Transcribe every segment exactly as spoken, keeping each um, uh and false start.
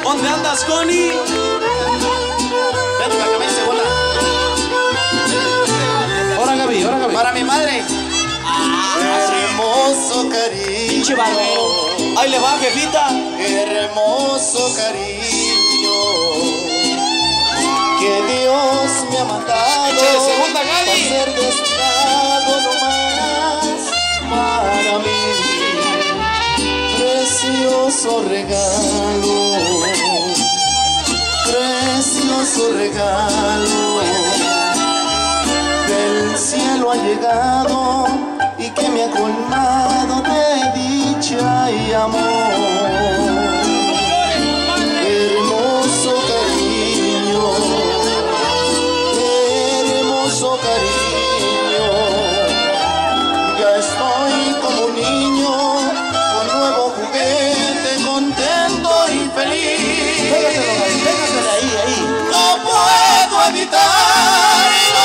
¿Dónde andas, Connie? Vete para que me hice bola. Ahora, Gaby, ahora, Gaby. Para mi madre. Hermoso cariño. Pinche barbero. Ahí le va, jefita. Hermoso cariño que Dios me ha mandado. Échale segunda, Gaby. Para ser destinado nomás para mí. Precioso regalo, precioso regalo del cielo ha llegado y que me ha colmado de dicha y amor. Hermoso cariño, hermoso cariño, ya estoy como un niño con nuevo juguete, contento y feliz. Pégatelo, Gaby, pégatelo ahí, ahí. No puedo evitarlo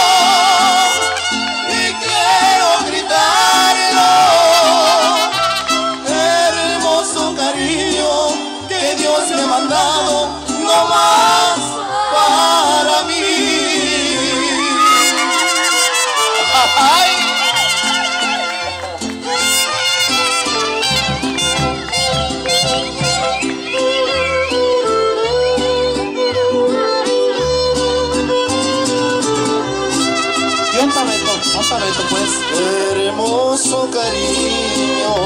y quiero gritarlo. Hermoso cariño que Dios me ha mandado, no más para mí. Ay. Óntame esto, óntame esto, pues. Hermoso cariño,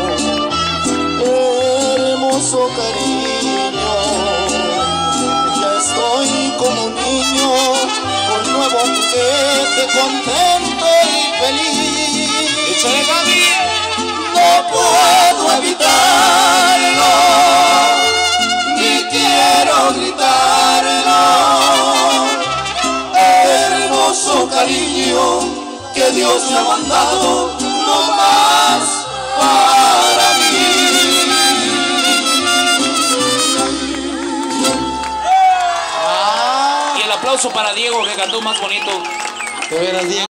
hermoso cariño, ya estoy como un niño con nuevo juguete, contento y feliz. Échale, Gaby. No puedo evitarlo, ni quiero gritarlo. Hermoso cariño que Dios me ha mandado, no más para mí. Y el aplauso para Diego, que cantó más bonito. De veras, Diego.